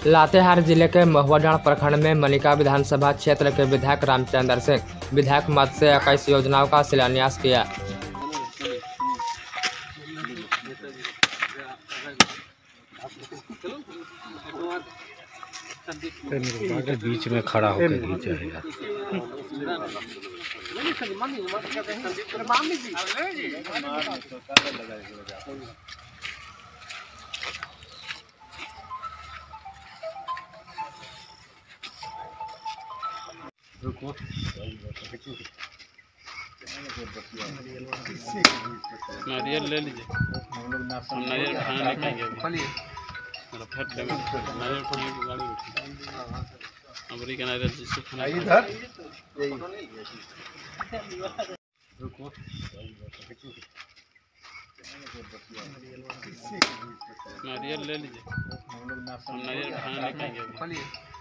लातेहार जिले के महुआडांड प्रखंड में मनिका विधानसभा क्षेत्र के विधायक रामचंद्र सिंह विधायक मद से 21 योजनाओं का शिलान्यास किया। बीच में खड़ा होकर खींचेगा। नारियल ले लीजिए, हम नारियल खाना नहीं खाएंगे अभी। नारियल खाने की गाड़ी अमरी का नारियल जिसको खाना इधर नारियल ले लीजिए, हम नारियल खाना नहीं खाएंगे अभी।